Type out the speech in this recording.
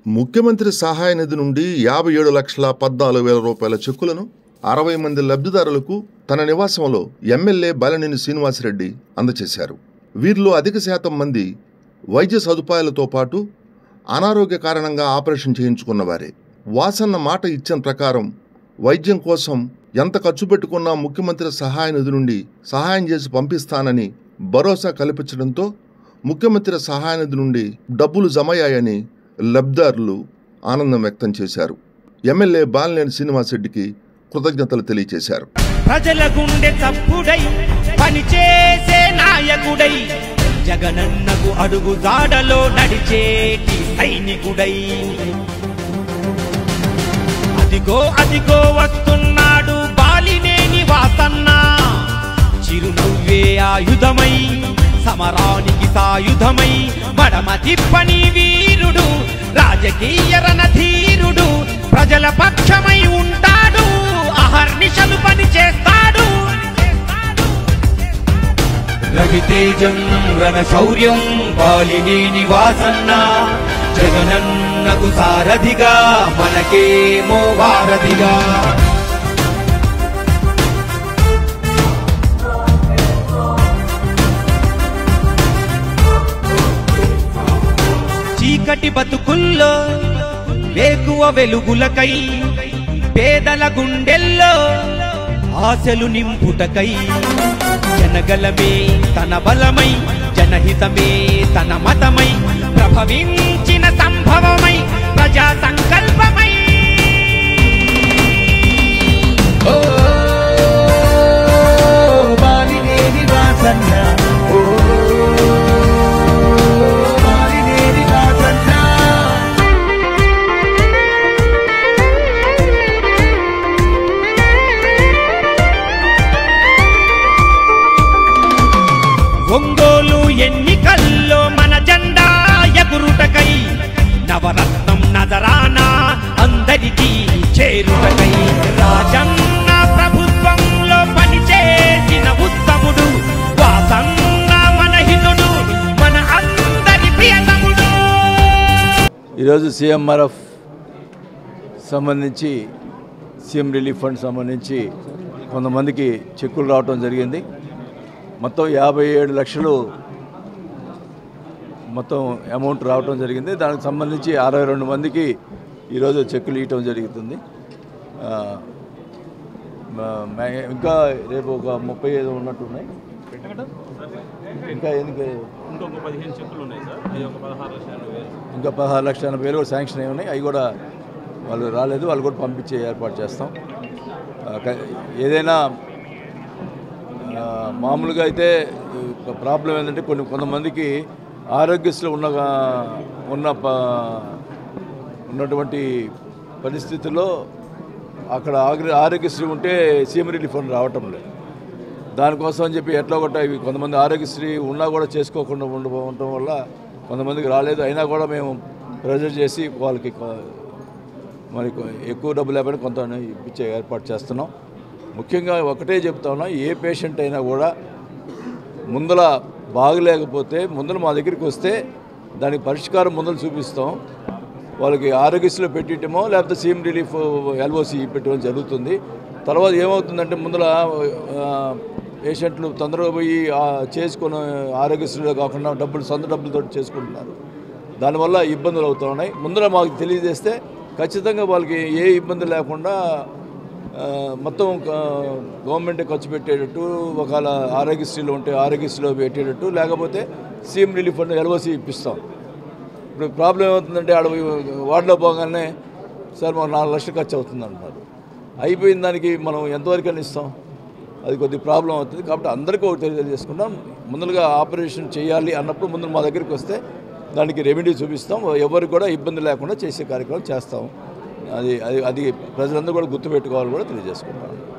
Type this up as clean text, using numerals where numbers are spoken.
ముఖ్యమంత్రి సహాయ నిధి నుండి 57,14,000 రూపాయల చెక్కులను 60 మంది లబ్ధిదారులకు తన నివాసంలో ఎమ్మెల్యే బాలినేని శ్రీనివాసరెడ్డి అందజేశారు. వీరిలో అధిక శాతం మంది వైద్య సదుపాయాలతో పాటు అనారోగ్య కారణంగా ఆపరేషన్ చేయించుకున్నవారే. వాసన్న మాట ఇచ్చిన ప్రకారం వైద్యం కోసం ఎంత ఖర్చు పెట్టుకున్నా ముఖ్యమంత్రి సహాయ నిధి నుండి సహాయం చేసి పంపిస్తానని భరోసా కల్పించడంతో ముఖ్యమంత్రి సహాయ నిధి నుండి డబ్బులు జమయ్యాయని లబ్ధిదారులు ఆనందం వ్యక్తం చేశారు. ఎమ్మెల్యే బాలినేని శ్రీనివాసరెడ్డికి కృతజ్ఞతలు తెలియజేశారు. ప్రజల గుండె చప్పుడై పనిచేసే నాయకుడై జగనన్నకు అడుగు జాడలో నడిచేటి సైనికుడై అదిగో అదిగో వస్తున్నాడు బాలినేని వాసన్న. చిరునవ్వే ఆయుధమై సమరానికి సాయుధమై మడమ తిప్పని వీరుడు రాజకీయ రణధీరుడు ప్రజల పక్షమై ఉంటాడు అహర్నిశలు పని చేస్తాడు. రవితేజం రణశౌర్యం బాలినేని వాసన్న జగనన్నకు సారథిగా మనకేమో వారధిగా. చీకటి బతుకుల్లో వేకువ వెలుగులకై పేదల గుండెల్లో ఆశలు నింపుటకై జనగలమే తన బలమై జనహితమే తన మతమై ప్రభవించిన సంభవమై ప్రజా సంకల్పమై బాలినేని వాసన్న ఒంగోలు ఎన్నికల్లో మన జెండా ఎగురుటకై నవరత్నం నజరానా అందరికీ చేరుటకై రాజన్న ప్రభుత్వంలో పనిచేసిన ఉత్తముడు వాసన్న మన హితుడు మన అందరి ప్రియతముడు. ఈరోజు సీఎంఆర్ఎఫ్ సంబంధించి సీఎం రిలీఫ్ ఫండ్ సంబంధించి కొంతమందికి చెక్కులు రావడం జరిగింది. మొత్తం 57 లక్షలు మొత్తం అమౌంట్ రావడం జరిగింది. దానికి సంబంధించి 62 మందికి ఈరోజు చెక్కులు ఇవ్వటం జరుగుతుంది. ఇంకా రేపు ఒక 35 ఉన్నట్టున్నాయి. ఇంకా ఇంకా 16,80,000 శాంక్షన్ అయి ఉన్నాయి. అవి కూడా వాళ్ళు రాలేదు, వాళ్ళు కూడా పంపించే ఏర్పాటు చేస్తాం. ఏదైనా మామూలుగా అయితే ప్రాబ్లం ఏంటంటే కొంతమందికి ఆరోగ్యశ్రీ ఉన్నటువంటి పరిస్థితుల్లో అక్కడ ఆరోగ్యశ్రీ ఉంటే సీఎం రిలీఫ్ ఫండ్ రావటం లేదు. దానికోసం అని చెప్పి ఎట్లా ఒకటి ఇవి కొంతమంది ఆరోగ్యశ్రీ ఉన్నా కూడా చేసుకోకుండా ఉండటం వల్ల కొంతమందికి రాలేదు. అయినా కూడా మేము ప్రెజర్ చేసి వాళ్ళకి మరి ఎక్కువ డబ్బులు లేకపోతే కొంత ఇప్పించే ఏర్పాటు చేస్తున్నాం. ముఖ్యంగా ఒకటే చెప్తా ఉన్నా, ఏ పేషెంట్ అయినా కూడా ముందల బాగలేకపోతే ముందర మా దగ్గరికి వస్తే దానికి పరిష్కారం ముందర చూపిస్తాం. వాళ్ళకి ఆరోగ్యశ్రీలో పెట్టిటమో లేకపోతే సీఎం రిలీఫ్ ఎల్ఓసి పెట్టడం జరుగుతుంది. తర్వాత ఏమవుతుందంటే ముందర పేషెంట్లు తొందరగా పోయి చేసుకున్న ఆరోగ్యశ్రీలో కాకుండా సొంత డబ్బులతో చేసుకుంటున్నారు. దానివల్ల ఇబ్బందులు అవుతూ ఉన్నాయి. ముందర మాకు తెలియజేస్తే ఖచ్చితంగా వాళ్ళకి ఏ ఇబ్బంది లేకుండా మొత్తం గవర్నమెంట్ ఖర్చు పెట్టేటట్టు, ఒకవేళ ఆరోగ్యశ్రీలో ఉంటే ఆరోగ్యశ్రీలో పెట్టేటట్టు, లేకపోతే సీఎం రిలీఫ్ ఫండ్ ఎల్ఓసి ఇప్పిస్తాం. ఇప్పుడు ప్రాబ్లం ఏమవుతుందంటే ఆడ వార్డులో పోగానే సార్ మాకు 4 లక్షలు ఖర్చు అవుతుంది అంటున్నారు. అయిపోయిన దానికి మనం ఎంతవరకు అని ఇస్తాం? అది కొద్దిగా ప్రాబ్లం అవుతుంది. కాబట్టి అందరికీ ఒకటి తెలియజేసుకుంటాం, ముందుగా ఆపరేషన్ చేయాలి అన్నప్పుడు ముందు మా దగ్గరికి వస్తే దానికి రెమెడీ చూపిస్తాం. ఎవరికి కూడా ఇబ్బంది లేకుండా చేసే కార్యక్రమం చేస్తాం. అది ప్రజలందరూ కూడా గుర్తుపెట్టుకోవాలని కూడా తెలియజేసుకుంటాం.